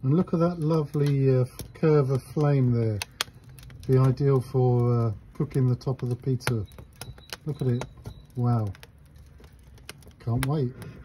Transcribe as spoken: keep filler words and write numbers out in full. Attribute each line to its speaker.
Speaker 1: And look at that lovely uh, curve of flame there. Be ideal for uh, cooking the top of the pizza. Look at it. Wow. Can't wait.